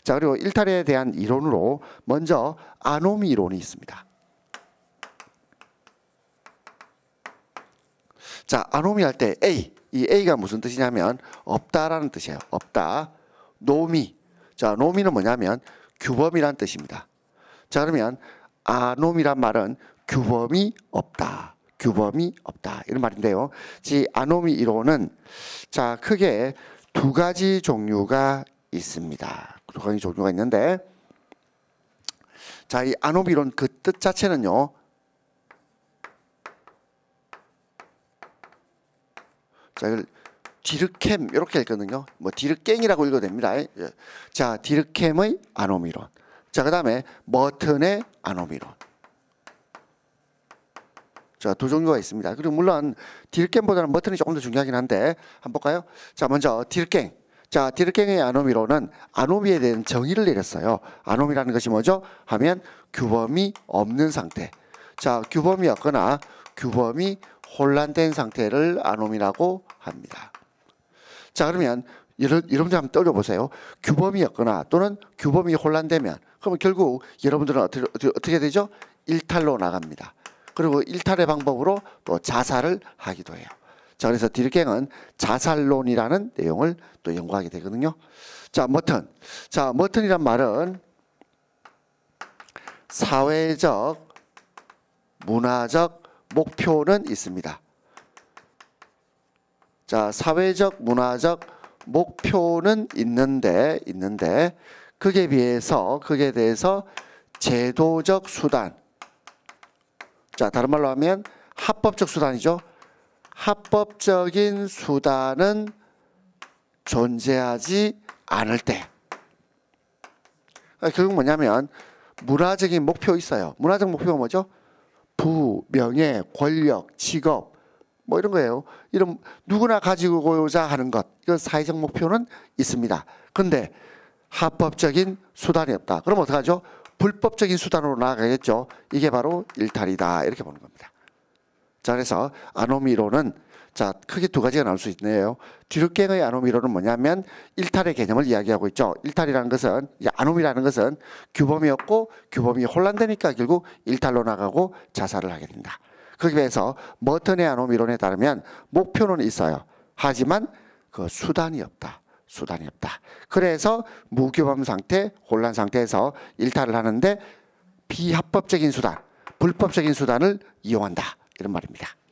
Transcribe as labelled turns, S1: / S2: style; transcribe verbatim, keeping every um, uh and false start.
S1: 자, 그리고 일탈에 대한 이론으로 먼저 아노미 이론이 있습니다. 자, 아노미 할 때 A, 이 A가 무슨 뜻이냐면 없다라는 뜻이에요. 없다. 노미. 자, 노미는 뭐냐면 규범이란 뜻입니다. 자, 그러면 아노미란 말은 규범이 없다. 규범이 없다. 이런 말인데요. 이 아노미 이론은 자, 크게 두 가지 종류가 있습니다. 두 가지 종류가 있는데 자, 이 아노미 이론 그 뜻 자체는요. 자, 이걸 디르켐 이렇게 읽거든요. 뭐 디르깽이라고 읽어도 됩니다. 자, 디르켐의 아노미 이론. 자, 그다음에 머튼의 아노미 이론. 자, 두 종류가 있습니다. 그리고 물론 디르켐보다는 머튼이 조금 더 중요하긴 한데 한번 볼까요? 자, 먼저 디르깽. 자, 디르깽의 아노미 이론은 아노미에 대한 정의를 내렸어요. 아노미라는 것이 뭐죠? 하면 규범이 없는 상태. 자, 규범이 없거나 규범이 혼란된 상태를 아노미라고 합니다. 자, 그러면 여러분들 한번 떠올려보세요. 규범이 없거나 또는 규범이 혼란되면 그러면 결국 여러분들은 어떻게, 어떻게, 어떻게 되죠? 일탈로 나갑니다. 그리고 일탈의 방법으로 또 자살을 하기도 해요. 자, 그래서 디르갱은 자살론이라는 내용을 또 연구하게 되거든요. 자, 머튼. 자, 머튼이란 말은 사회적, 문화적 목표는 있습니다. 자, 사회적, 문화적 목표는 있는데, 있는데, 그에 비해서, 그에 대해서 제도적 수단. 자, 다른 말로 하면 합법적 수단이죠. 합법적인 수단은 존재하지 않을 때. 결국 뭐냐면, 문화적인 목표 있어요. 문화적 목표가 뭐죠? 부, 명예, 권력, 직업, 뭐 이런 거예요. 이런 누구나 가지고자 하는 것, 이런 사회적 목표는 있습니다. 그런데 합법적인 수단이 없다. 그럼 어떡하죠? 불법적인 수단으로 나아가겠죠. 이게 바로 일탈이다. 이렇게 보는 겁니다. 자, 그래서 아노미 이론은 자, 크게 두 가지가 나올 수 있네요. 디르갱의 아노미 이론은 뭐냐면 일탈의 개념을 이야기하고 있죠. 일탈이라는 것은, 아노미라는 것은 규범이 없고 규범이 혼란되니까 결국 일탈로 나가고 자살을 하게 된다. 거기에 비해서 머튼의 아노미 이론에 따르면 목표는 있어요. 하지만 그 수단이 없다. 수단이 없다. 그래서 무규범 상태, 혼란 상태에서 일탈을 하는데 비합법적인 수단, 불법적인 수단을 이용한다. 이런 말입니다.